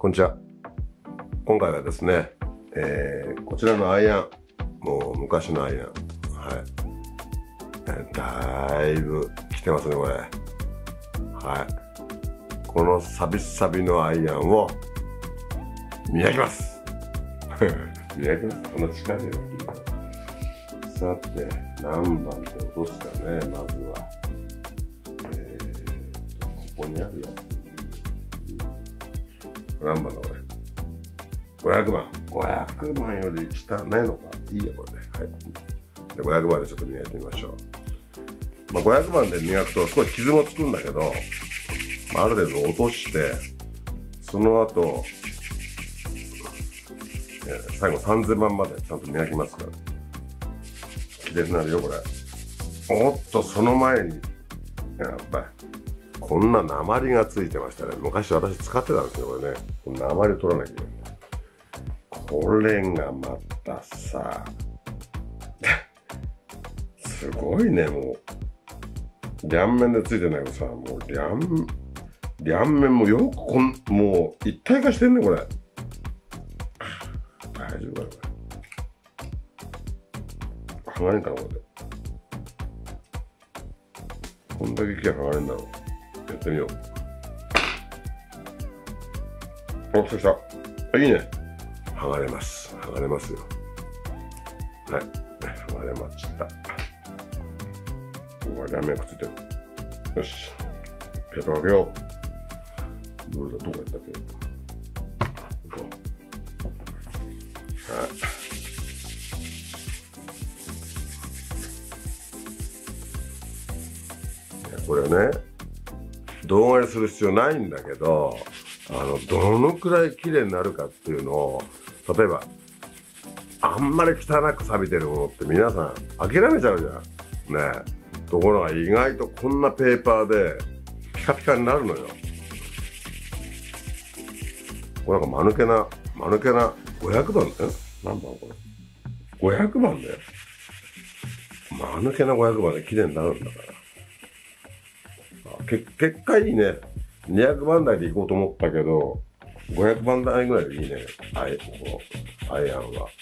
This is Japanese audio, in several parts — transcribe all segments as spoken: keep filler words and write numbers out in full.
こんにちは。今回はですね、えー、こちらのアイアン、もう昔のアイアン、はい、だいぶ来てますねこれ。はい、このサビサビのアイアンを磨きます。磨きます。この力で磨きます。さて、何番で落とすかね、まずは。えーと、ここにあるやつ。何番だこれ。ごひゃくばん。ごひゃくばんより下ないのか。いいや、これね。はい。で、ごひゃくばんでちょっと磨いてみましょう。まあ、ごひゃくばんで磨くと少し傷もつくんだけど、まあ、ある程度落として、その後、最後さんぜんばんまでちゃんと磨きますから。綺麗になるよ、これ。おっと、その前に、やっぱり、こんな鉛がついてましたね。昔私使ってたんですよ、これね。この鉛を取らなきゃいけない。これがまたさ、すごいね、もう。両面でついてないけどさ、もう両、両面もよくこん、もう一体化してんね、これ。大丈夫かな、これ。剥がれんかな、これで。こんだけ木が剥がれんだろう。やってみよう。お、来た来た。いいね。剥がれます。剥がれますよ。はい。剥がれました。ここは両面くっついてる。よし。ペーパーかけよう。どれだ、どこやったっけ。ここ。はい。これね、動画にする必要ないんだけど、あの、どのくらい綺麗になるかっていうのを、例えば、あんまり汚く錆びてるものって皆さん諦めちゃうじゃん。ねえ。ところが意外とこんなペーパーでピカピカになるのよ。これなんか間抜けな、間抜けなごひゃくばんだよ。何番これ。ごひゃくばんだよ。間抜けなごひゃくばんで綺麗になるんだから。け結果いいね。にひゃくばん台で行こうと思ったけど、ごひゃくばん台ぐらいでいいね。アイ、このアイアンは。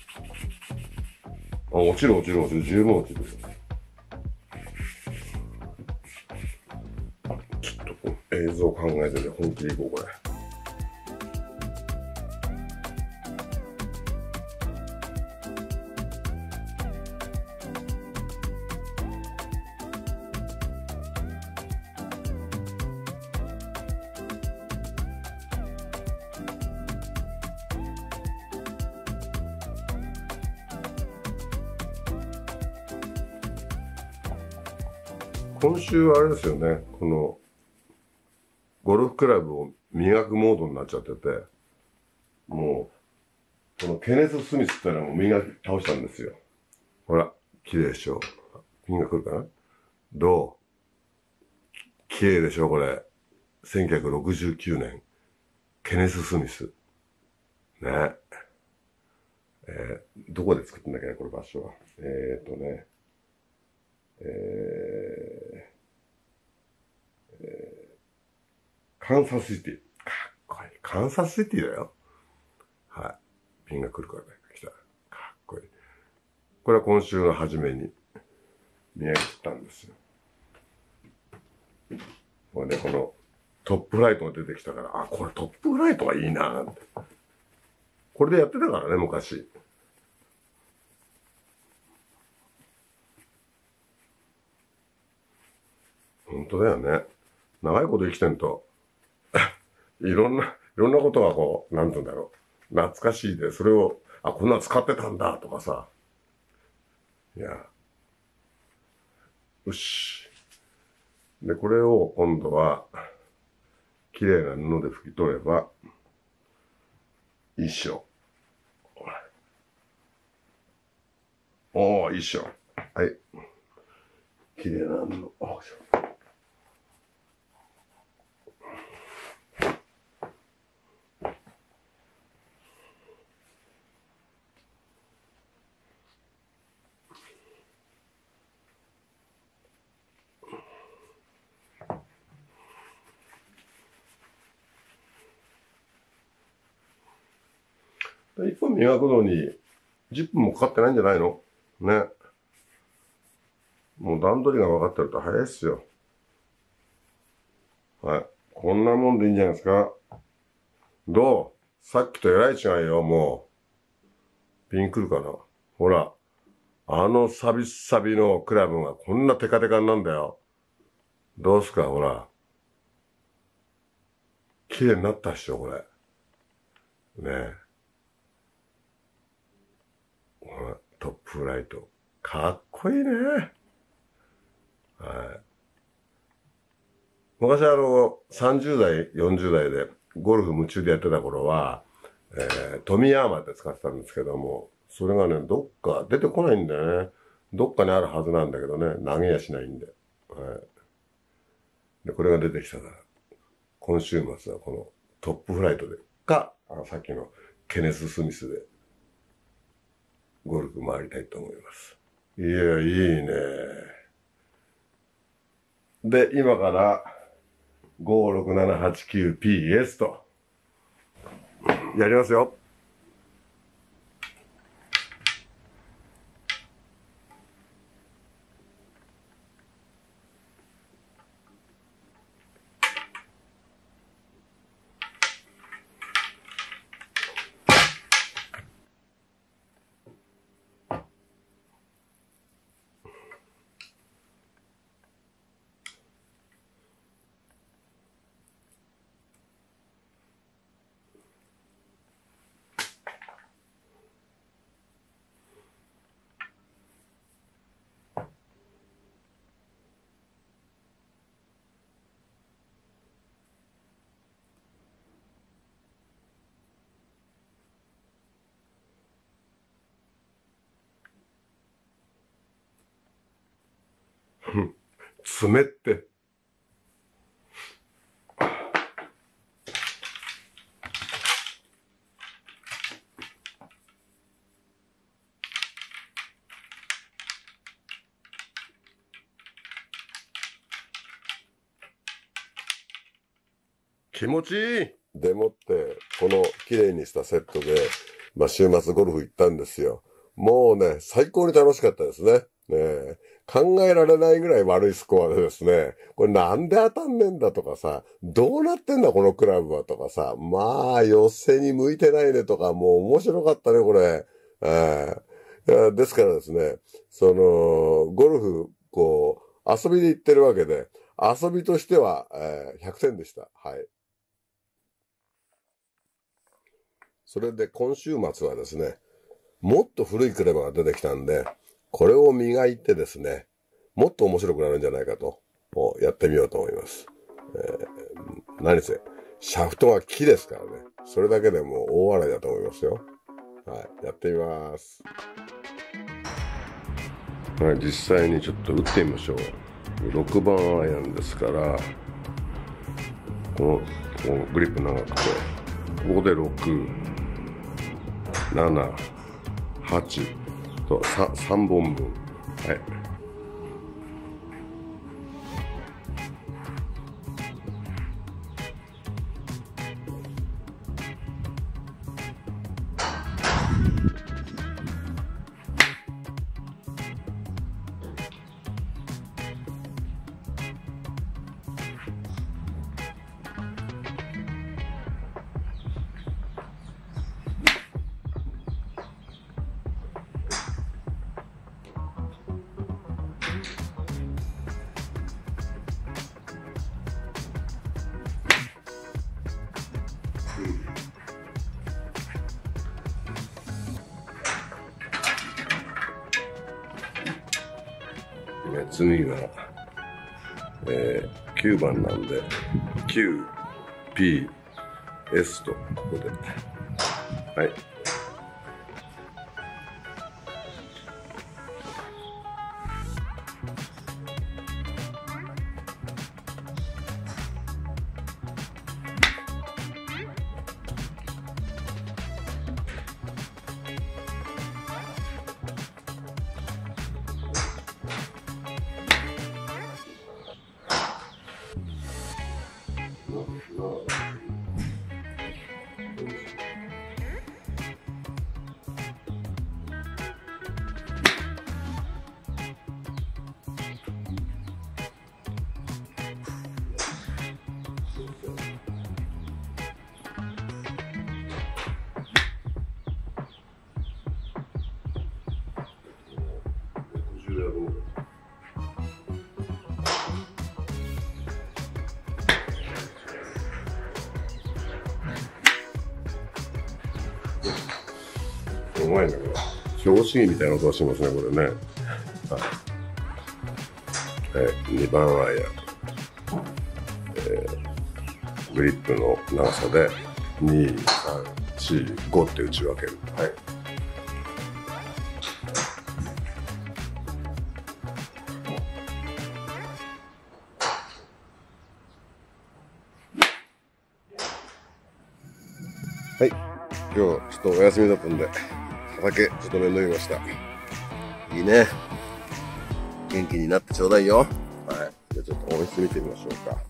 あ、落ちる落ちる落ちる。十分落ちるよ。ちょっとこう映像考えてね、本気でいこう、これ。今週はあれですよね、この、ゴルフクラブを磨くモードになっちゃってて、もう、このケネス・スミスってのはもう磨き倒したんですよ。ほら、綺麗でしょ。ピンが来るかな。どう綺麗でしょ、これ。せんきゅうひゃくろくじゅうきゅうねん。ケネス・スミス。ね。えー、どこで作ったんだっけね、これ場所は。えーっとね。えーえー、カンサスシティ。かっこいい。カンサスシティだよ。はい。ピンが来るからね。来た。かっこいい。これは今週の初めに磨き切ったんですよ。これね、このトップフライトが出てきたから、あ、これトップフライトがいいなぁって。これでやってたからね、昔。本当だよね。長いこと生きてんと、いろんな、いろんなことがこう、なんて言うんだろう。懐かしいで、それを、あ、こんなの使ってたんだ、とかさ。いや。よし。で、これを今度は、綺麗な布で拭き取れば、いいっしょ。おー、いいっしょ。はい。綺麗な布。 いっぽん磨くのにじゅっぷんもかかってないんじゃないのね。もう段取りが分かってると早いっすよ。はい。こんなもんでいいんじゃないですか。どう？さっきとえらい違いよ、もう。ピンくるかな？ほら。あのサビサビのクラブがこんなテカテカになんだよ。どうすか、ほら。綺麗になったっしょ、これ。ねえ。ほら、トップライト。かっこいいね。はい。昔あの、さんじゅう代、よんじゅう代でゴルフ夢中でやってた頃は、えー、トミーアーマーって使ってたんですけども、それがね、どっか出てこないんだよね。どっかにあるはずなんだけどね、投げやしないんで。はい。で、これが出てきたから、今週末はこのトップフライトで、か、あのさっきのケネス・スミスで、ゴルフ回りたいと思います。いや、いいね。で、今から、ご、ろく、なな、はち、きゅう、ピー、エス と、やりますよ。爪って。気持ちいいでもって、この綺麗にしたセットで、まあ週末ゴルフ行ったんですよ。もうね、最高に楽しかったですね。ねえ、考えられないぐらい悪いスコアでですね、これなんで当たんねえんだとかさ、どうなってんだこのクラブはとかさ、まあ寄せに向いてないねとか、もう面白かったね、これ。えー、ですからですね、その、ゴルフ、こう、遊びで行ってるわけで、遊びとしては、えー、ひゃくてんでした。はい。それで今週末はですね、もっと古いクレバが出てきたんで、これを磨いてですね、もっと面白くなるんじゃないかと、やってみようと思います。えー、何せ、シャフトが木ですからね。それだけでもう大笑いだと思いますよ。はい、やってみます。はい、実際にちょっと打ってみましょう。ろくばんアイアンですから、この、このグリップ長くて、ここでろく、なな、はちと 3, さんぼんぶん。はい。次が、えー、きゅうばんなんで キューピーエス とここで、はい。 まいんだけど、拍子木みたいな音がしますね、これね。はい。えー、にばんアイアン。えー、グリップの長さでに、さん、よん、ごって打ち分ける。はい。はい、今日ちょっとお休みだったんでお酒ちょっと飲みました。いいね、元気になってちょうだいよ。はい、じゃあちょっと温室見てみましょうか。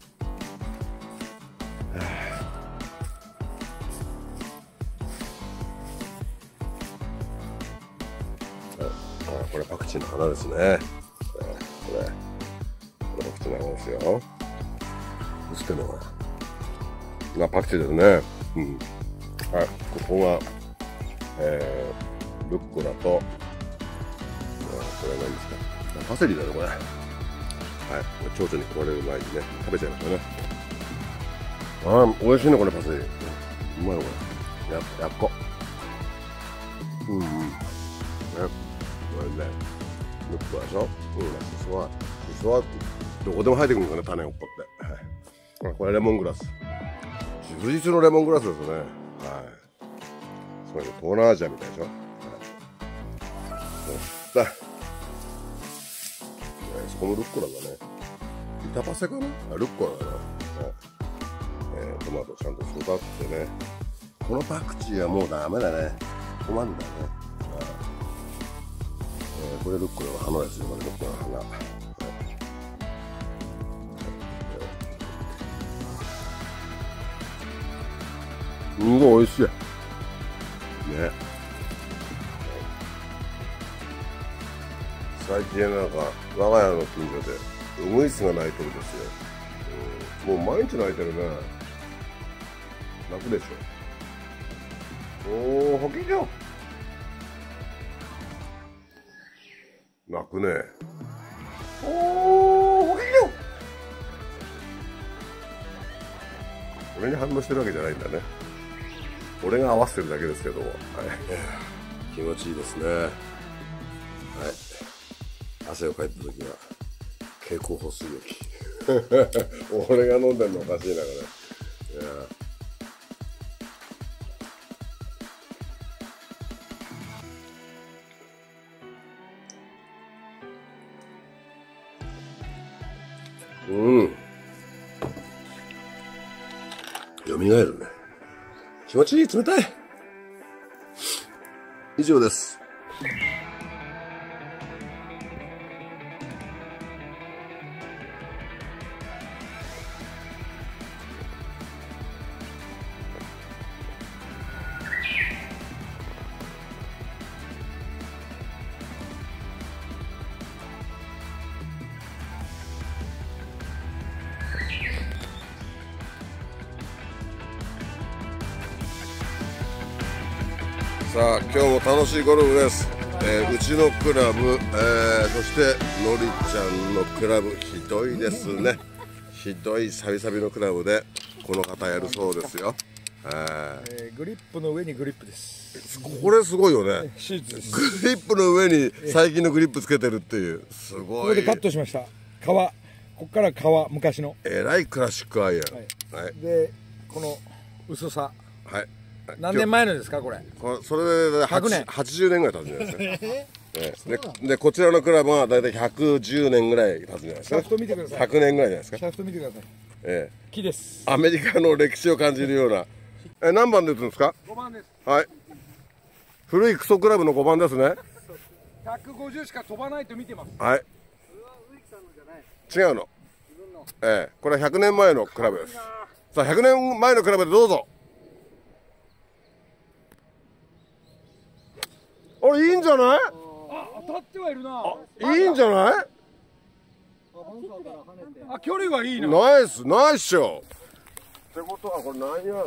あ、これパクチーの花ですね。これこれパクチーの花ですよ。映ってんのかな。あ、パクチーですね。うん。はい、ここが、えー、ルッコラと、これは何ですか、パセリだね、これ。はい、蝶々に食われる前にね、食べちゃいましたね。ああ、美味しいね、これ、パセリ。うまいの、これ。や、やっこ。うんうん。ね、これね、ルッコラでしょ。うん、シソワ、シソワって、どこでも生えてくるんですかね、種をこって。はい。これレモングラス。充実のレモングラスですね。はい。すごいね、東南アジアみたいでしょ。はい。そうだ。そこのルッコラがね、ビタパセかなあ、ルッコラだな。はい。えー、トマトちゃんと育ってね。このパクチーはもうダメだね。困るんだね。はい。えー、これルッコラの花ですよ、これルッコラの花。はい。すごい美味しい。ね。最近なんか我が家の近所でウグイスが鳴いてるんですよ。うん、もう毎日鳴いてるね。鳴くでしょ。おお、ホキジョ。鳴くね。おお、ホキジョ。俺に反応してるわけじゃないんだね。俺が合わせてるだけですけども、はい、気持ちいいですね。はい、汗をかいた時は経口補水液。俺が飲んでるのおかしいな、これ。いや、うん、よみがえるね。気持ちいい、冷たい。以上です。さあ、今日も楽しいゴルフです。えー、うちのクラブ、えー、そしてのりちゃんのクラブ、ひどいですね。ひどいサビサビのクラブでこの方やるそうですよ。 えー、グリップの上にグリップです。 これすごいよね。 手術です。 グリップの上に最近のグリップつけてるっていう、すごい。 ここでカットしました。皮、ここから皮、昔の。 えらいクラシックアイアン。 はいはい、で、この薄さ。 はい。 何年前のですか、これ。 これそれでひゃくねん。 はちじゅうねんぐらい経つんじゃないですか。えー、で, でこちらのクラブはだいたいひゃくじゅうねんぐらい経つんじゃないですか。 シャフト見てください。 ひゃくねんぐらいじゃないですか。 シャフト見てください。 えー、木です。 アメリカの歴史を感じるような。え、何番で打つんですか。 ごばんです。 はい。古いクソクラブのごばんですね。 ひゃくごじゅうしか飛ばないと見てます。 はい。違うの。ええ、これはひゃくねんまえのクラブです。さあ、ひゃくねんまえのクラブでどうぞ。あれ、いいんじゃない。 あ、当たってはいるな。 いいんじゃない。 あ、距離はいいな。 ナイス、ナイスショー。ってことは、これ何ヤードだ。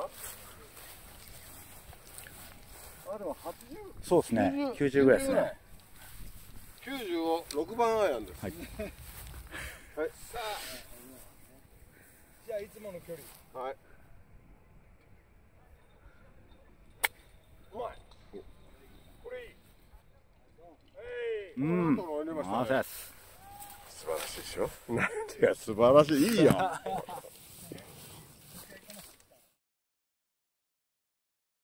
あ、でもはちじゅう。 そうですね。きゅうじゅうぐらいですね。 きゅうじゅうをろくばんアイアンです。はい。はい。 さあ。じゃあ、いつもの距離。 はい。うまい。 うん。 この後乗りましたねあざっす。 素晴らしいでしょ。何が素晴らしい、いいよ。